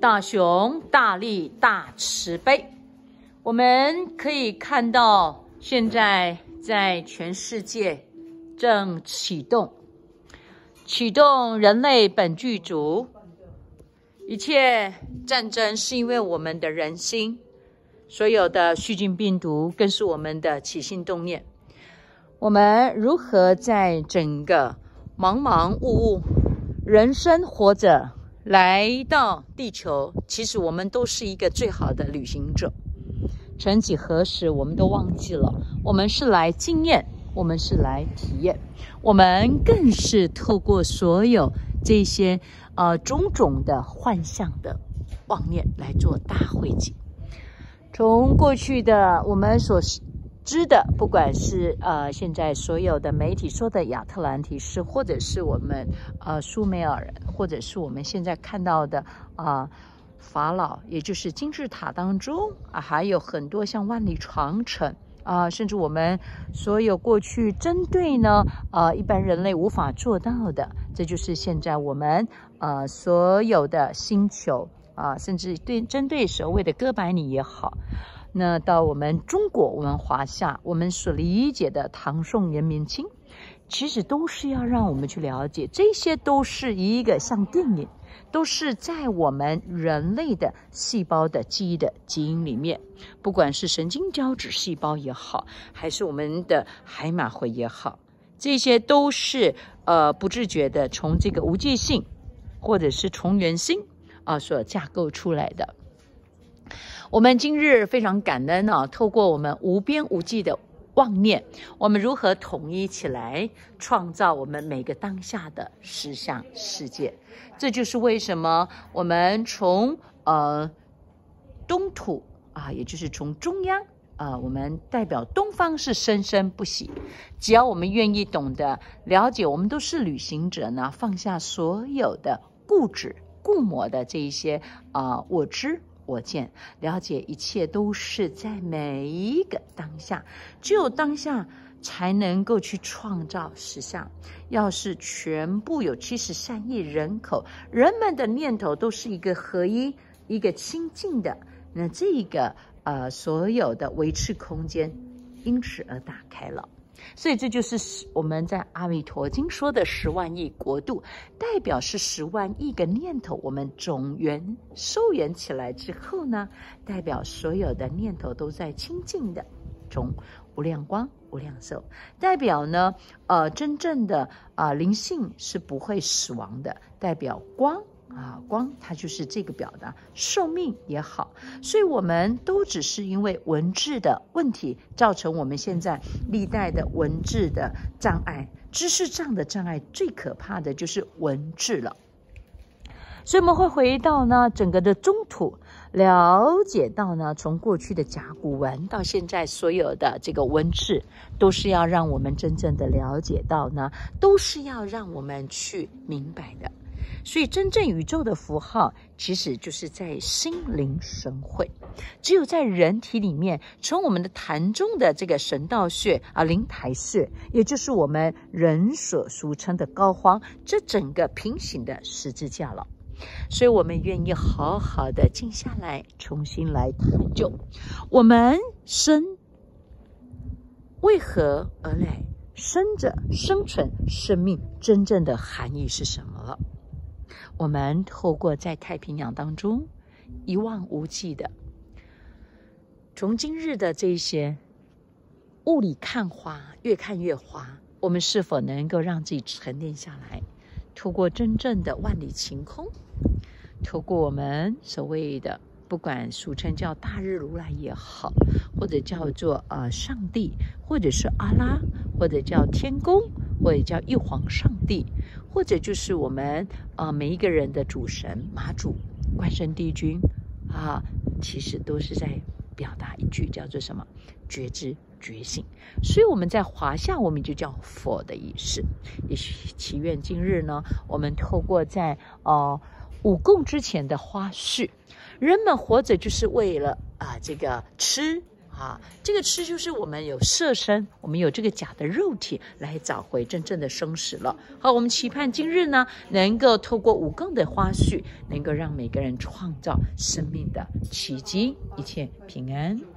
大雄大利大慈悲。我们可以看到，现在在全世界正启动人类本具足。一切战争是因为我们的人心，所有的细菌病毒更是我们的起心动念。我们如何在整个忙忙碌碌人生活着来到地球，其实我们都是一个最好的旅行者。曾几何时我们都忘记了，我们是来经验，我们是来体验，我们更是透过所有这些种种的幻象的妄念来做大汇集。从过去的我们所知的，不管是现在所有的媒体说的亚特兰提斯，或者是我们苏美尔人，或者是我们现在看到的法老，也就是金字塔当中还有很多像万里长城甚至我们所有过去针对呢一般人类无法做到的，这就是现在我们所有的星球甚至针对所谓的哥白尼也好，那到我们中国，我们华夏，我们所理解的唐宋元明清，其实都是要让我们去了解，这些都是一个像电影，都是在我们人类的细胞的记忆的基因里面，不管是神经胶质细胞也好，还是我们的海马回也好，这些都是不自觉的从这个无界性或者是从圆心所架构出来的。我们今日非常感恩透过我们无边无际的妄念，我们如何统一起来创造我们每个当下的实相世界。这就是为什么我们从东土也就是从中央我们代表东方是生生不息。只要我们愿意懂得了解，我们都是旅行者呢，放下所有的固执固模的这一些我知我见，了解一切都是在每一个当下，只有当下才能够去创造实相。要是全部有73亿人口，人们的念头都是一个合一，一个清净的，那这个所有的维持空间因此而打开了。所以这就是我们在阿弥陀经说的10万亿国度，代表是10万亿个念头，我们总圆收圆起来之后呢，代表所有的念头都在清净的中无量光无量寿，代表呢真正的灵性是不会死亡的，代表光光它就是这个表达寿命也好。所以我们都只是因为文字的问题，造成我们现在历代的文字的障碍，知识上的障碍最可怕的就是文字了。所以我们会回到呢整个的中土，了解到呢从过去的甲骨文到现在所有的这个文字，都是要让我们真正的了解到呢，都是要让我们去明白的。所以真正宇宙的符号其实就是在心灵神会，只有在人体里面，从我们的坛中的这个神道穴灵台穴，也就是我们人所俗称的膏肓，这整个平行的十字架了。所以我们愿意好好的静下来，重新来探究我们生为何而来，生者生存生命真正的含义是什么了。我们透过在太平洋当中一望无际的，从今日的这些雾里看花，越看越花，我们是否能够让自己沉淀下来，透过真正的万里晴空，透过我们所谓的不管俗称叫大日如来也好，或者叫做上帝，或者是阿拉，或者叫天公，或者叫玉皇上帝，或者就是我们每一个人的主神妈祖关圣帝君其实都是在表达一句叫做什么觉知觉醒。所以我们在华夏我们就叫佛的仪式。也许祈愿今日呢，我们透过在五供之前的花絮，人们活着就是为了这个吃啊，这个吃就是我们有设身，我们有这个假的肉体来找回真正的生死了。好，我们期盼今日呢，能够透过五更的花絮，能够让每个人创造生命的奇迹，一切平安。